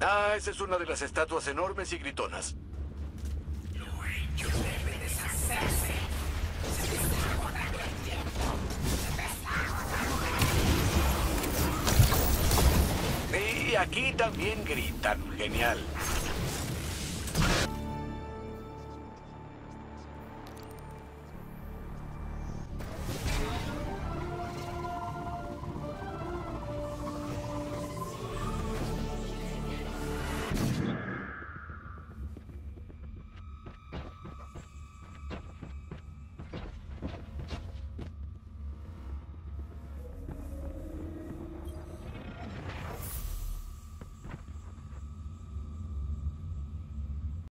Ah, esa es una de las estatuas enormes y gritonas. Lo hecho debe deshacerse. Se me está agotando el tiempo. Se me está agotando el tiempo. Y aquí también gritan. Genial.